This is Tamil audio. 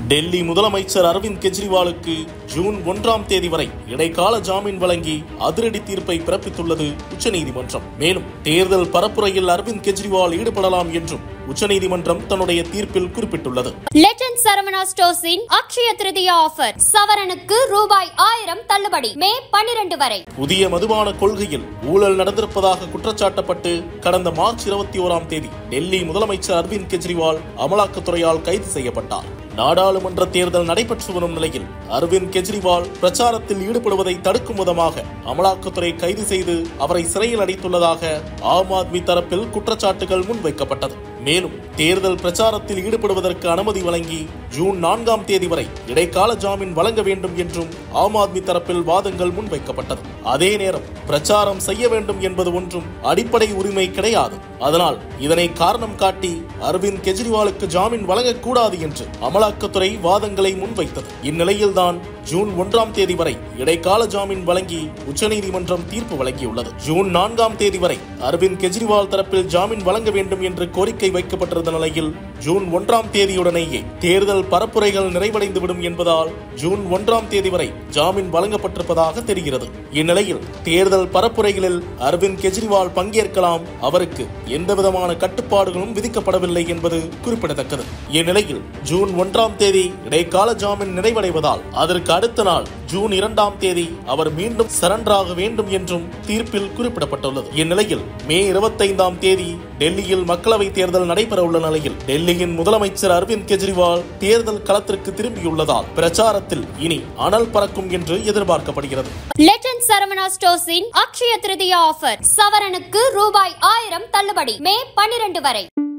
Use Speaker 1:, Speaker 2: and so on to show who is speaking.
Speaker 1: டெல்லி முதலமைச்சர் அரவிந்த் கெஜ்ரிவாலுக்கு ஜூன் 1ஆம் தேதி வரை இடைக்கால ஜாமீன் வழங்கி அதிரடி தீர்ப்பை பிறப்பித்துள்ளது உச்சநீதிமன்றம். மேலும் தேர்தல் பரப்புரையில் அரவிந்த் கெஜ்ரிவால் ஈடுபடலாம் என்றும் உச்சநீதிமன்றம் தன்னுடைய தீர்ப்பில் குறிப்பிட்டுள்ளது.
Speaker 2: லெஜண்ட் சரவணா ஸ்டோர்ஸின் அக்ஷய திருதியா ஆஃபர் சவரனுக்கு ரூபாய் 1000 தள்ளுபடி மே 12 வரை.
Speaker 1: புதிய மதுபான கொள்கையில் ஊழல் நடந்திருப்பதாக குற்றச்சாட்டப்பட்டு கடந்த மார்ச் 21ஆம் தேதி டெல்லி முதலமைச்சர் அரவிந்த் கெஜ்ரிவால் அமலாக்கத்துறையால் கைது செய்யப்பட்டார். நாடாளுமன்ற தேர்தல் நடைபெற்று வரும் நிலையில் அரவிந்த் கெஜ்ரிவால் பிரச்சாரத்தில் ஈடுபடுவதை தடுக்கும் விதமாக அமலாக்கத்துறை கைது செய்து அவரை சிறையில் அடைத்துள்ளதாக ஆம் ஆத்மி தரப்பில் குற்றச்சாட்டுகள் முன்வைக்கப்பட்டது. மேலும் தேர்தல் பிரச்சாரத்தில் ஈடுபடுவதற்கு அனுமதி வழங்கி ஜூன் 4ஆம் தேதி வரை இடைக்கால ஜாமீன் வழங்க வேண்டும் என்றும் ஆம் ஆத்மி தரப்பில் வாதங்கள் முன்வைக்கப்பட்டது. அதே நேரம் பிரச்சாரம் செய்ய வேண்டும் என்பது ஒன்றும் அடிப்படை உரிமை கிடையாது. அதனால் இதனை காரணம் காட்டி அரவிந்த் கெஜ்ரிவாலுக்கு ஜாமீன் வழங்கக்கூடாது என்று அமலாக்கத்துறை வாதங்களை முன்வைத்தது. இந்நிலையில்தான் ஜூன் 1ஆம் தேதி வரை இடைக்கால ஜாமீன் வழங்கி உச்சநீதிமன்றம் தீர்ப்பு வழங்கியுள்ளது. ஜூன் 4ஆம் தேதி வரை அரவிந்த் கெஜ்ரிவால் தரப்பில் ஜாமீன் வழங்க வேண்டும் என்று கோரிக்கை வைக்கப்பட்டிருந்த நிலையில் ஜூன் 1ஆம் தேதியுடனேயே தேர்தல் பரப்புரைகள் நிறைவடைந்துவிடும் என்பதால் ஜூன் 1ஆம் தேதி வரை ஜாமீன் வழங்கப்பட்டிருப்பதாக தெரிகிறது. இந்நிலையில் தேர்தல் பரப்புரைகளில் அரவிந்த் கெஜ்ரிவால் பங்கேற்கலாம், அவருக்கு எந்தவிதமான கட்டுப்பாடுகளும் விதிக்கப்படவில்லை என்பது குறிப்பிடத்தக்கது. இந்நிலையில் ஜூன் 1ஆம் தேதி இடைக்கால ஜாமீன் நிறைவடைவதால் அதற்கு அடுத்த நாள் ஜூன் 2ஆம் தேதி அவர் மீண்டும் சரண்டராக வேண்டும் என்றும் தீர்ப்பில் குறிப்பிடப்பட்டுள்ளது. இந்நிலையில் மே 25ஆம் தேதி டெல்லியில் மக்களவை தேர்தல் நடைபெற உள்ள நிலையில் டெல்லியின் முதலமைச்சர் அரவிந்த் கெஜ்ரிவால் தேர்தல் களத்திற்கு திரும்பியுள்ளதால் பிரச்சாரத்தில் இனி அனல் பறக்கும் என்று எதிர்பார்க்கப்படுகிறது.
Speaker 2: லெஜண்ட் சரவணா ஸ்டோர்ஸின் அக்ஷய திருதியா ஆஃபர் சவரனுக்கு ரூபாய் 1000 தள்ளுபடி மே 12 வரை.